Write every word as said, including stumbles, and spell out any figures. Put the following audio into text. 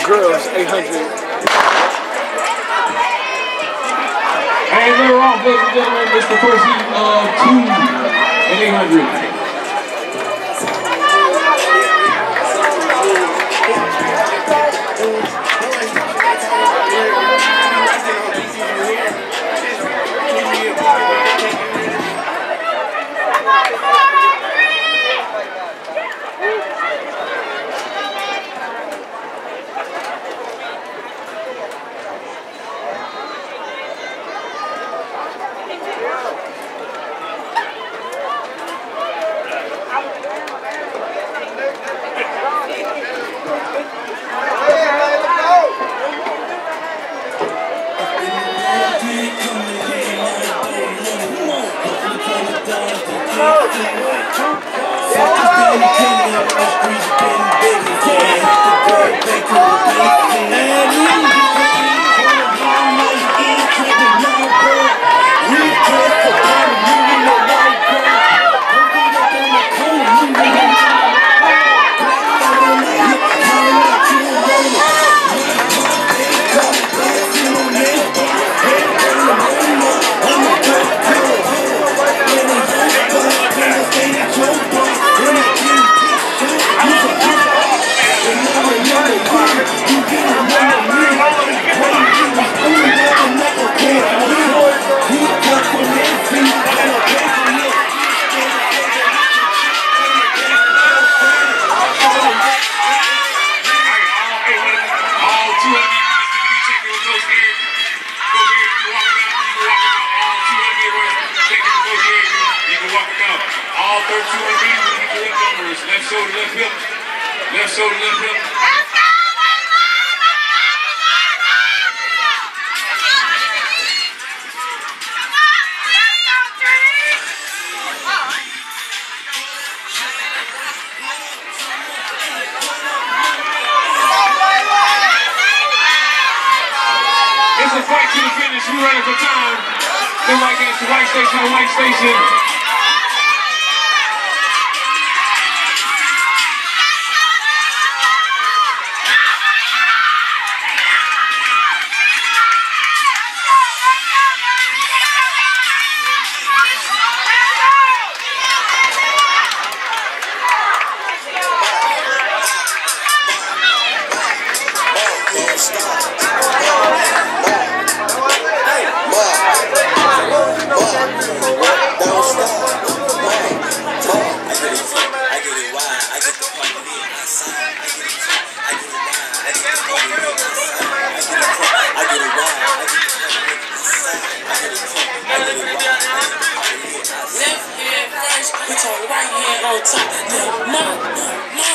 girls eight hundred. And they're off, ladies and gentlemen. It's the first heat of two and eight hundred. All thirty-two of these will be correct numbers. Left shoulder, left hip. Left shoulder, left hip. It's a fight to the finish. We're running for time. The white against the white station, the white station. Left hand first, put your right hand on top. Now, mom, mom.